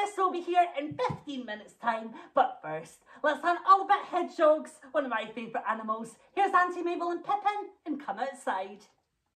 Dennis will be here in 15 minutes time, but first, let's learn all about hedgehogs, one of my favourite animals. Here's Auntie Mabel and Pippin, and come outside.